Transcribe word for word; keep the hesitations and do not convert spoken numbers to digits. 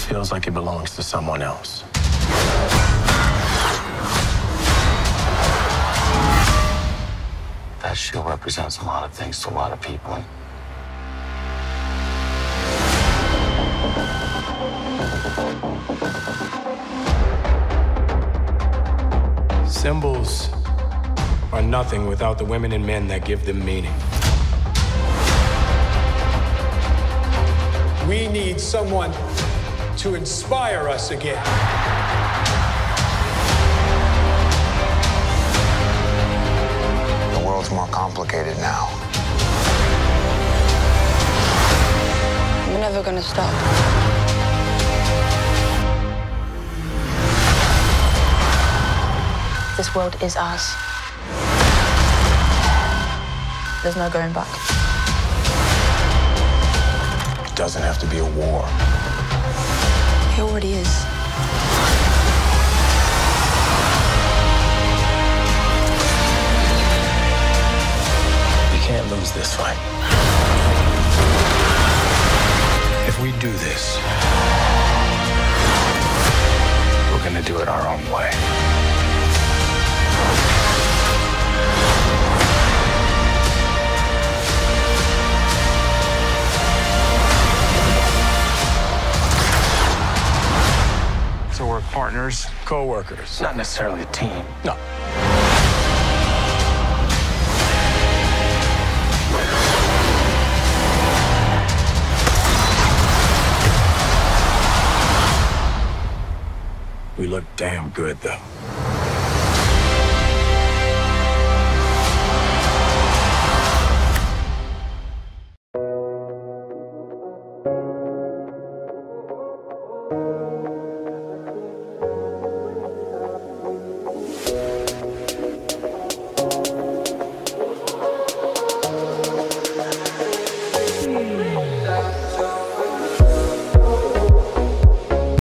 feels like it belongs to someone else. That shield represents a lot of things to a lot of people. Symbols are nothing without the women and men that give them meaning. We need someone to inspire us again. The world's more complicated now. We're never gonna stop. This world is ours. There's no going back. It doesn't have to be a war. It already is. We can't lose this fight. If we do this, we're gonna do it our own way. So we're partners, Co-workers. Not necessarily a team. No. We look damn good, though. Thank you.